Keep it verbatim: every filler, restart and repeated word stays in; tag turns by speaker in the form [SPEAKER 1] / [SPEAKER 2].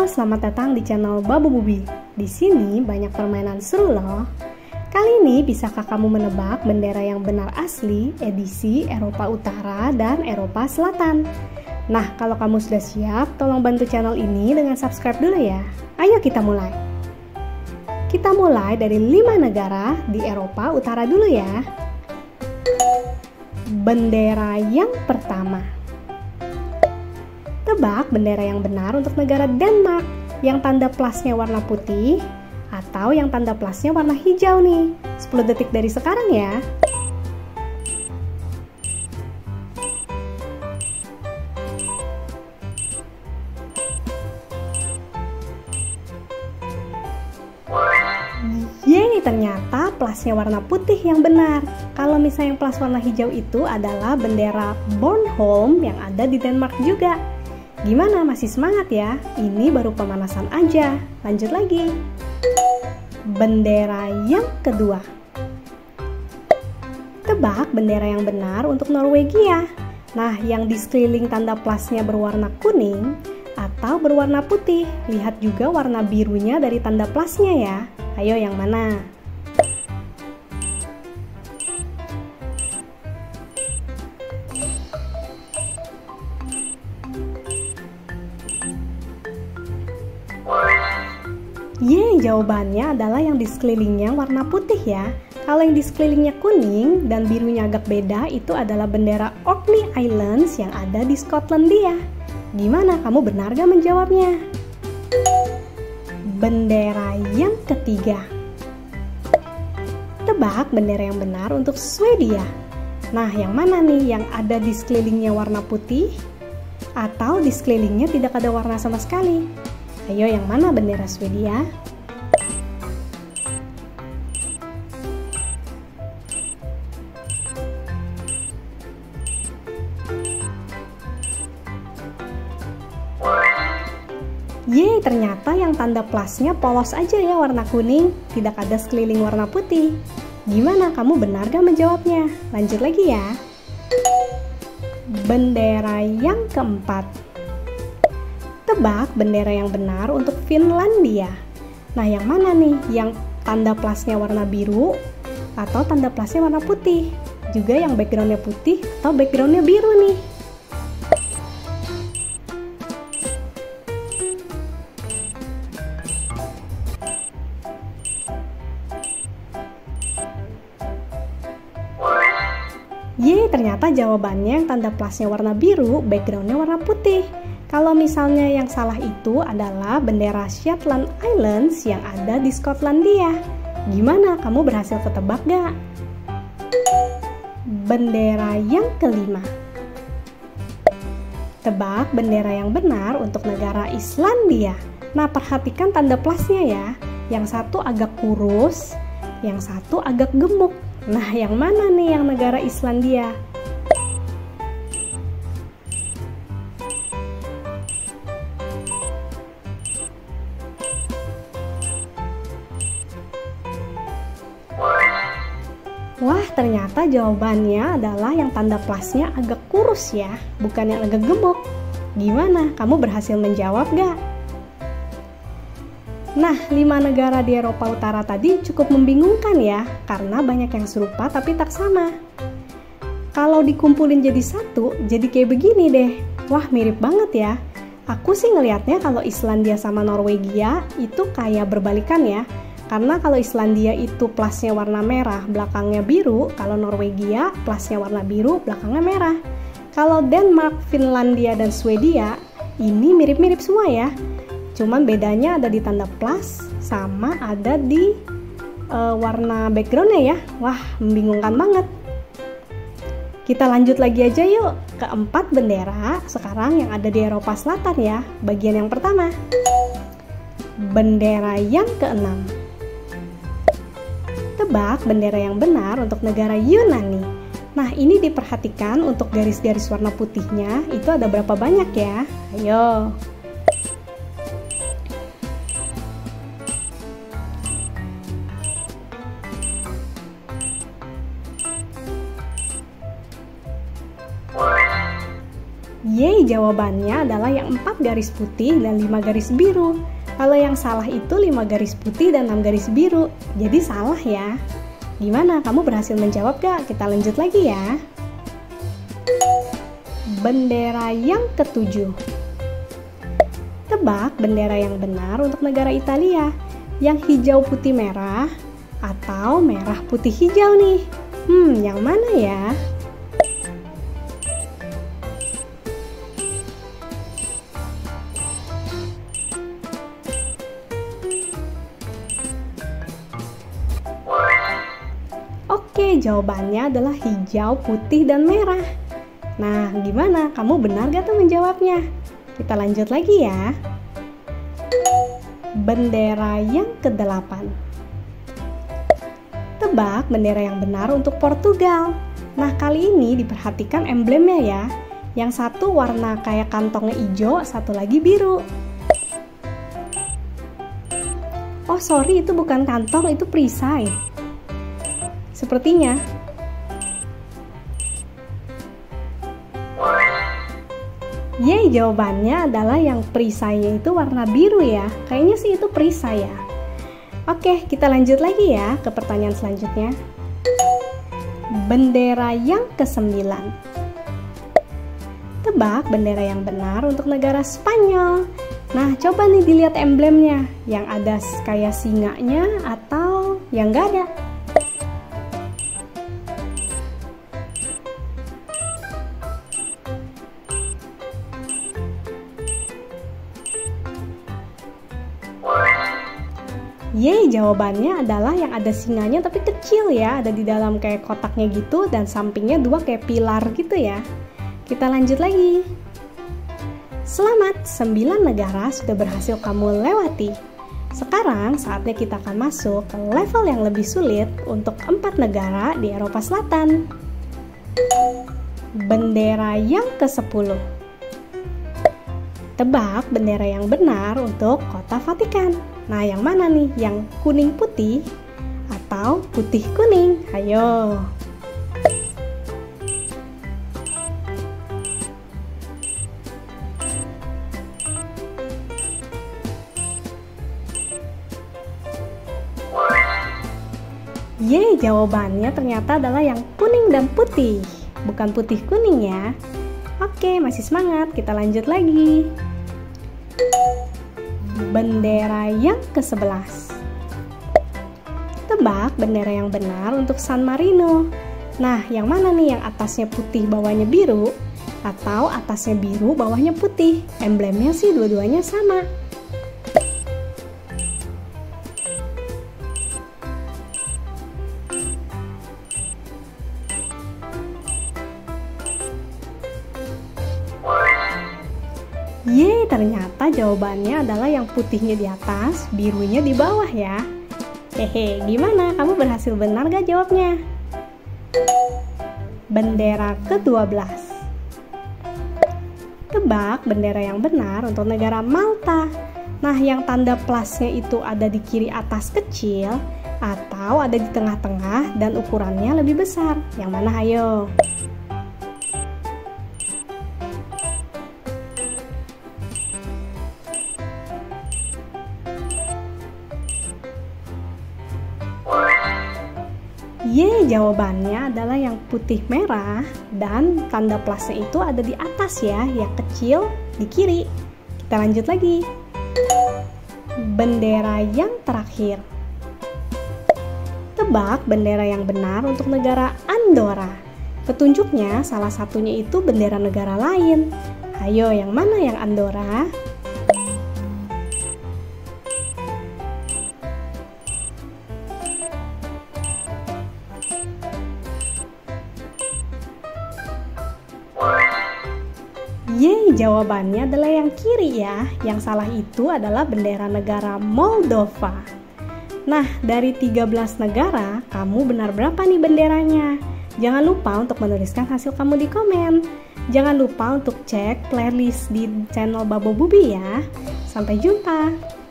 [SPEAKER 1] selamat datang di channel Babu Bubi. Di sini banyak permainan seru loh. Kali ini bisakah kamu menebak bendera yang benar asli edisi Eropa Utara dan Eropa Selatan? Nah, kalau kamu sudah siap, tolong bantu channel ini dengan subscribe dulu ya. Ayo kita mulai. Kita mulai dari lima negara di Eropa Utara dulu ya. Bendera yang pertama. Tebak bendera yang benar untuk negara Denmark, yang tanda plusnya warna putih atau yang tanda plusnya warna hijau nih. sepuluh detik dari sekarang ya. Yeay, ternyata plusnya warna putih yang benar. Kalau misalnya yang plus warna hijau itu adalah bendera Bornholm yang ada di Denmark juga. Gimana, masih semangat ya? Ini baru pemanasan aja. Lanjut lagi. Bendera yang kedua. Tebak bendera yang benar untuk Norwegia. Nah, yang di sekeliling tanda plusnya berwarna kuning atau berwarna putih. Lihat juga warna birunya dari tanda plusnya ya. Ayo, yang mana? Yeay, jawabannya adalah yang di sekelilingnya warna putih ya. Kalau yang di sekelilingnya kuning dan birunya agak beda, itu adalah bendera Orkney Islands yang ada di Skotlandia. Gimana, kamu benar gak menjawabnya? Bendera yang ketiga. Tebak bendera yang benar untuk Swedia. Nah, yang mana nih yang ada di sekelilingnya warna putih atau di sekelilingnya tidak ada warna sama sekali? Ayo, yang mana bendera Swedia? Yeay, ternyata yang tanda plusnya polos aja ya warna kuning, tidak ada sekeliling warna putih. Gimana, kamu benar gak menjawabnya? Lanjut lagi ya. Bendera yang keempat. Tebak bendera yang benar untuk Finlandia. Nah, yang mana nih? Yang tanda plusnya warna biru atau tanda plusnya warna putih? Juga yang backgroundnya putih atau backgroundnya biru nih? Yeay, ternyata jawabannya yang tanda plusnya warna biru, backgroundnya warna putih. Kalau misalnya yang salah itu adalah bendera Shetland Islands yang ada di Skotlandia. Gimana, kamu berhasil ketebak gak? Bendera yang kelima. Tebak bendera yang benar untuk negara Islandia. Nah, perhatikan tanda plusnya ya. Yang satu agak kurus, yang satu agak gemuk. Nah, yang mana nih yang negara Islandia? Wah, ternyata jawabannya adalah yang tanda plusnya agak kurus ya, bukan yang agak gemuk. Gimana, kamu berhasil menjawab gak? Nah, lima negara di Eropa Utara tadi cukup membingungkan ya, karena banyak yang serupa tapi tak sama. Kalau dikumpulin jadi satu, jadi kayak begini deh. Wah, mirip banget ya. Aku sih ngelihatnya kalau Islandia sama Norwegia itu kayak berbalikan ya. Karena kalau Islandia itu plusnya warna merah, belakangnya biru. Kalau Norwegia plusnya warna biru, belakangnya merah. Kalau Denmark, Finlandia, dan Swedia ini mirip-mirip semua ya. Cuman bedanya ada di tanda plus sama ada di uh, warna backgroundnya ya. Wah, membingungkan banget. Kita lanjut lagi aja yuk. Keempat bendera sekarang yang ada di Eropa Selatan ya. Bagian yang pertama. Bendera yang keenam. Tebak bendera yang benar untuk negara Yunani. Nah, ini diperhatikan untuk garis-garis warna putihnya itu ada berapa banyak ya? Ayo. Yeay, jawabannya adalah yang empat garis putih dan lima garis biru. Kalau yang salah itu lima garis putih dan enam garis biru. Jadi salah ya. Gimana, kamu berhasil menjawab gak? Kita lanjut lagi ya. Bendera yang ketujuh. Tebak bendera yang benar untuk negara Italia. Yang hijau putih merah atau merah putih hijau nih. Hmm, yang mana ya? Oke, jawabannya adalah hijau, putih, dan merah. Nah, gimana? Kamu benar gak tuh menjawabnya? Kita lanjut lagi ya. Bendera yang kedelapan. Tebak bendera yang benar untuk Portugal. Nah, kali ini diperhatikan emblemnya ya. Yang satu warna kayak kantongnya hijau, satu lagi biru. Oh sorry, itu bukan kantong, itu perisai. Sepertinya. Yeay, jawabannya adalah yang perisainya itu warna biru ya. Kayaknya sih itu perisai ya. Oke, kita lanjut lagi ya ke pertanyaan selanjutnya. Bendera yang kesembilan. Tebak bendera yang benar untuk negara Spanyol. Nah, coba nih dilihat emblemnya. Yang ada kayak singanya atau yang gak ada. Yeay, jawabannya adalah yang ada singanya tapi kecil ya, ada di dalam kayak kotaknya gitu dan sampingnya dua kayak pilar gitu ya. Kita lanjut lagi. Selamat, sembilan negara sudah berhasil kamu lewati. Sekarang saatnya kita akan masuk ke level yang lebih sulit untuk empat negara di Eropa Selatan. Bendera yang kesepuluh. Tebak bendera yang benar untuk kota Vatikan. Nah, yang mana nih? Yang kuning putih atau putih kuning? Ayo. Yeay, jawabannya ternyata adalah yang kuning dan putih, bukan putih kuning ya. Oke, masih semangat. Kita lanjut lagi. Bendera yang kesebelas. Tebak bendera yang benar untuk San Marino. Nah, yang mana nih? Yang atasnya putih, bawahnya biru, atau atasnya biru, bawahnya putih? Emblemnya sih dua-duanya sama. Yeay, ternyata jawabannya adalah yang putihnya di atas, birunya di bawah ya. Hehe, gimana? Kamu berhasil benar gak jawabnya? Bendera kedua belas. Tebak bendera yang benar untuk negara Malta. Nah, yang tanda plusnya itu ada di kiri atas kecil atau ada di tengah-tengah dan ukurannya lebih besar. Yang mana, ayo? Yeay, jawabannya adalah yang putih merah dan tanda plusnya itu ada di atas ya, yang kecil di kiri. Kita lanjut lagi. Bendera yang terakhir. Tebak bendera yang benar untuk negara Andorra. Petunjuknya salah satunya itu bendera negara lain. Ayo, yang mana yang Andorra? Yeay, jawabannya adalah yang kiri ya. Yang salah itu adalah bendera negara Moldova. Nah, dari tiga belas negara, kamu benar berapa nih benderanya? Jangan lupa untuk menuliskan hasil kamu di komen. Jangan lupa untuk cek playlist di channel Babo Bubi ya. Sampai jumpa.